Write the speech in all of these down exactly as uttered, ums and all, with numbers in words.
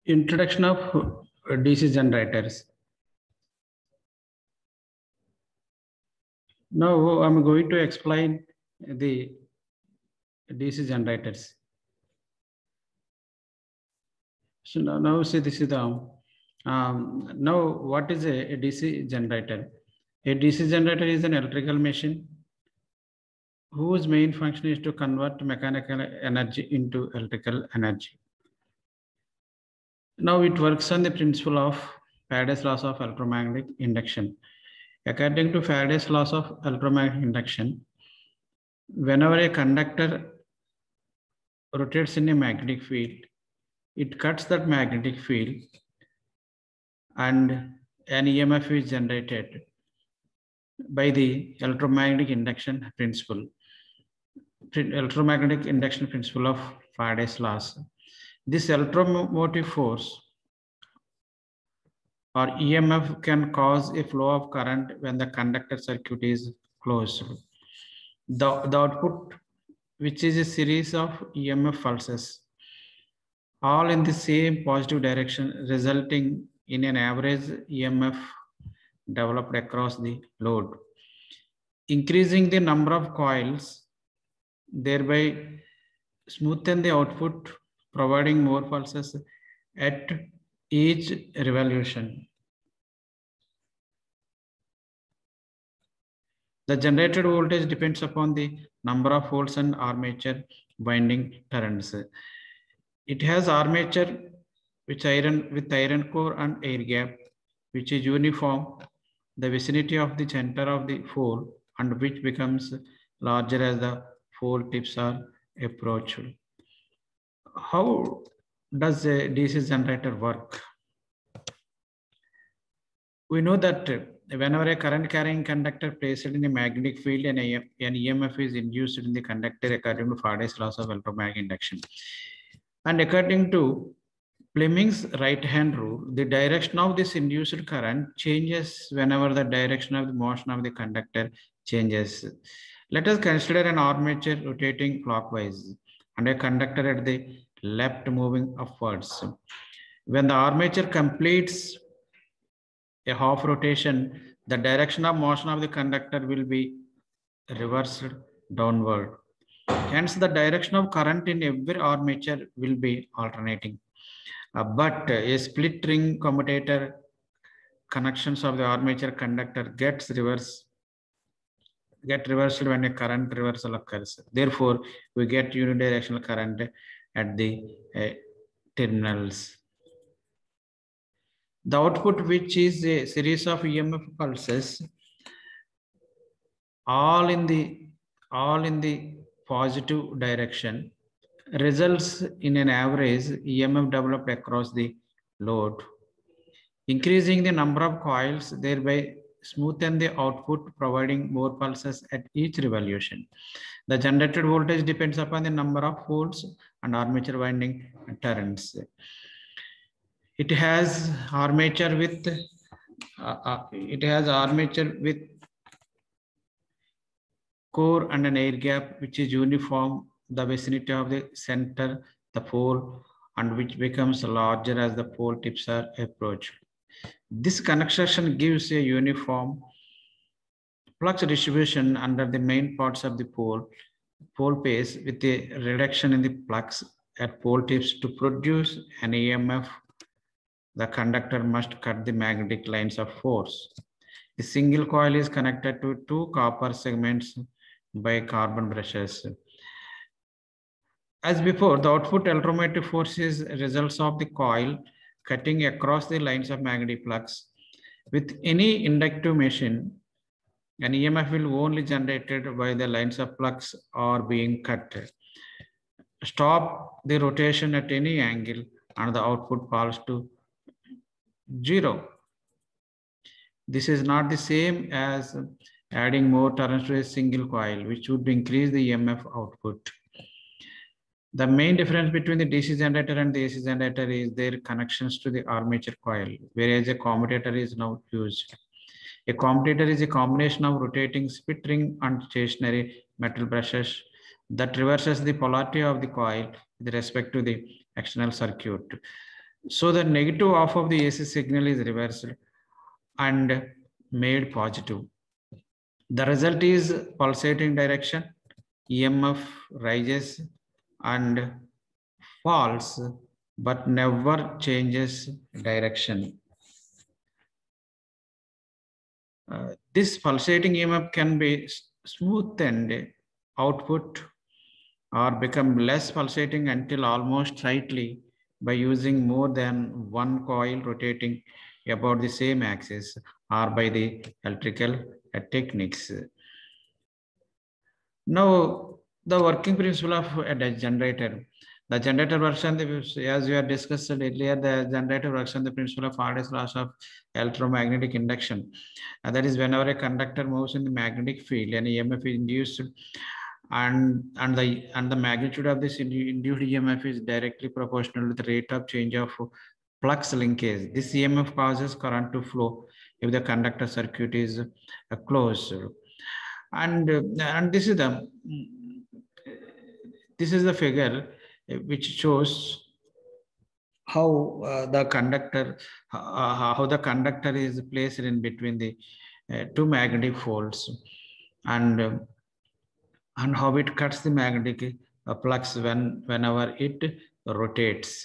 Introduction of D C generators. Now I'm going to explain the D C generators. So now, now see this is the um, now what is a, a D C generator? A D C generator is an electrical machine whose main function is to convert mechanical energy into electrical energy. Now it works on the principle of Faraday's laws of electromagnetic induction. According to Faraday's laws of electromagnetic induction, whenever a conductor rotates in a magnetic field, it cuts that magnetic field and an E M F is generated by the electromagnetic induction principle, electromagnetic induction principle of Faraday's laws. This electromotive force or E M F can cause a flow of current when the conductor circuit is closed. The, the output, which is a series of E M F pulses, all in the same positive direction, resulting in an average E M F developed across the load. Increasing the number of coils, thereby smoothen the output, providing more pulses at each revolution. The generated voltage depends upon the number of volts and armature winding turns. It has armature which iron with iron core and air gap, which is uniform, the vicinity of the center of the pole, and which becomes larger as the pole tips are approached. How does a D C generator work? We know that whenever a current carrying conductor placed in a magnetic field and an E M F is induced in the conductor according to Faraday's laws of electromagnetic induction. And according to Fleming's right-hand rule, the direction of this induced current changes whenever the direction of the motion of the conductor changes. Let us consider an armature rotating clockwise and a conductor at the left moving upwards. When the armature completes a half rotation, the direction of motion of the conductor will be reversed downward. Hence, the direction of current in every armature will be alternating. Uh, but uh, a split ring commutator connections of the armature conductor gets reverse, get reversed when a current reversal occurs. Therefore, we get unidirectional current at the uh, terminals. The output, which is a series of E M F pulses, all in the all in the positive direction, results in an average E M F developed across the load. Increasing the number of coils, thereby smoothen the output, providing more pulses at each revolution. The generated voltage depends upon the number of volts and armature winding turns. It has armature with uh, uh, it has armature with core and an air gap, which is uniform, the vicinity of the center, the pole, and which becomes larger as the pole tips are approached. This construction gives a uniform flux distribution under the main parts of the pole, pole base with a reduction in the flux at pole tips. To produce an E M F, the conductor must cut the magnetic lines of force. The single coil is connected to two copper segments by carbon brushes. As before, the output electromotive force is results of the coil cutting across the lines of magnetic flux. With any inductive machine, an E M F will only generated by the lines of flux are being cut. Stop the rotation at any angle and the output falls to zero. This is not the same as adding more turns to a single coil, which would increase the E M F output. The main difference between the D C generator and the A C generator is their connections to the armature coil, whereas a commutator is now used. A commutator is a combination of rotating split ring and stationary metal brushes that reverses the polarity of the coil with respect to the external circuit. So the negative half of the A C signal is reversed and made positive. The result is pulsating direction, E M F rises and falls, but never changes direction. Uh, this pulsating E M F can be smoothened output or become less pulsating until almost slightly by using more than one coil rotating about the same axis or by the electrical techniques. Now, the working principle of a generator. The generator works on the, as we have discussed earlier, the generator works on the principle of Faraday's laws of electromagnetic induction. And that is whenever a conductor moves in the magnetic field, an E M F is induced, and and the and the magnitude of this induced E M F is directly proportional to the rate of change of flux linkage. This E M F causes current to flow if the conductor circuit is uh, closed. And uh, and this is the this is the figure which shows how uh, the conductor uh, how the conductor is placed in between the uh, two magnetic folds, and uh, and how it cuts the magnetic uh, flux when whenever it rotates.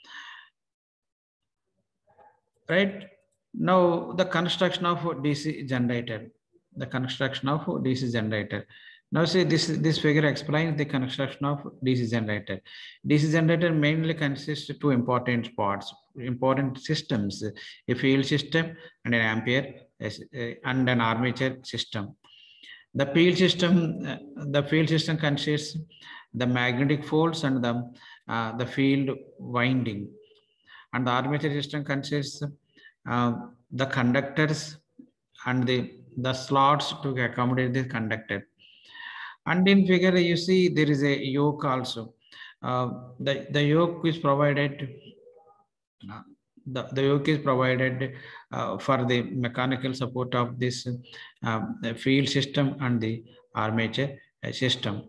Right now, the construction of D C generator. The construction of D C generator. Now see, this, this figure explains the construction of D C generator. D C generator mainly consists of two important parts, important systems, a field system and an ampere and an armature system. The field system, the field system consists the magnetic folds and the, uh, the field winding. And the armature system consists uh, the conductors and the, the slots to accommodate the conductor. And in figure, you see there is a yoke also. Uh, the, the yoke is provided, uh, the, the yoke is provided uh, for the mechanical support of this uh, field system and the armature system.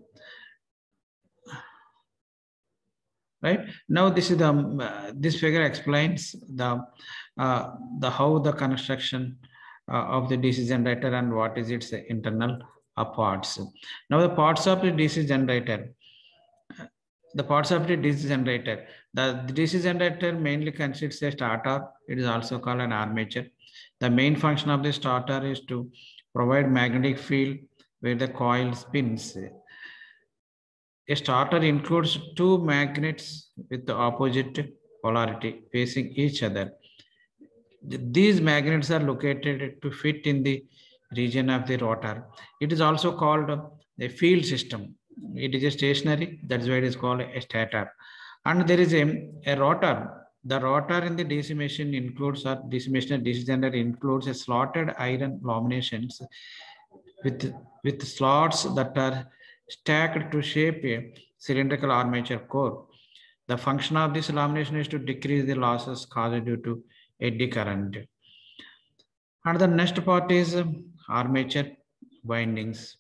Right now, this is the uh, this figure explains the uh, the how the construction uh, of the D C generator and what is its internal uh, parts. Now, the parts of the D C generator. The parts of the D C generator. The, the D C generator mainly consists a starter. It is also called an armature. The main function of the starter is to provide magnetic field where the coil spins. A starter includes two magnets with the opposite polarity facing each other. These magnets are located to fit in the region of the rotor. It is also called a field system. It is a stationary, that's why it is called a stator. And there is a, a rotor. The rotor in the D C machine includes, or D C machine D C generator includes a slotted iron laminations with, with slots that are stacked to shape a cylindrical armature core. The function of this lamination is to decrease the losses caused due to eddy current. And the next part is armature windings.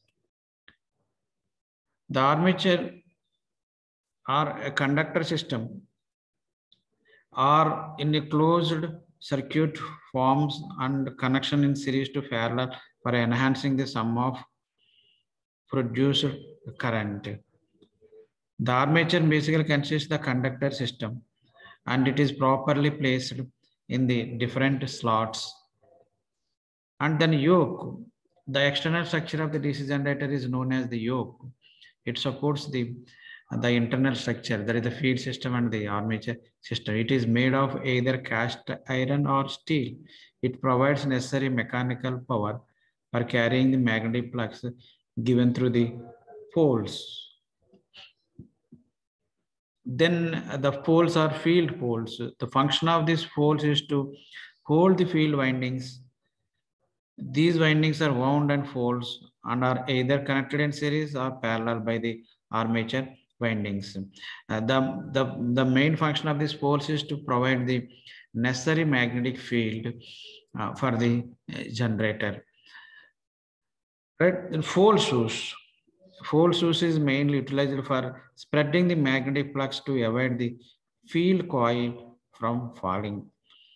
The armature or a conductor system are in a closed circuit forms and connection in series to parallel for enhancing the sum of produced current. The armature basically consists of the conductor system, and it is properly placed in the different slots. And then yoke. The external structure of the D C generator is known as the yoke. It supports the, the internal structure, that is the field system and the armature system. It is made of either cast iron or steel. It provides necessary mechanical power for carrying the magnetic flux given through the poles. Then the poles are field poles. The function of these poles is to hold the field windings. These windings are wound and folds and are either connected in series or parallel by the armature windings. Uh, the, the, the main function of these poles is to provide the necessary magnetic field uh, for the uh, generator. Right? And fold shoes. Fold shoes is mainly utilized for spreading the magnetic flux to avoid the field coil from falling.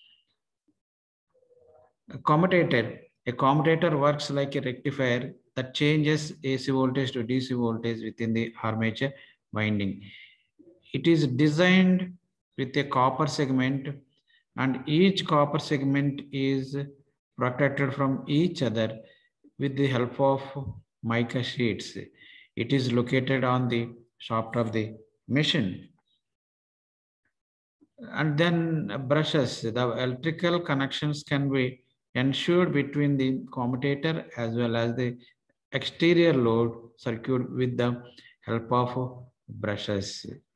A commutator. A commutator works like a rectifier that changes A C voltage to D C voltage within the armature winding. It is designed with a copper segment, and each copper segment is protected from each other with the help of mica sheets. It is located on the shaft of the machine. And then brushes. The electrical connections can be ensured between the commutator as well as the exterior load circuit with the help of brushes.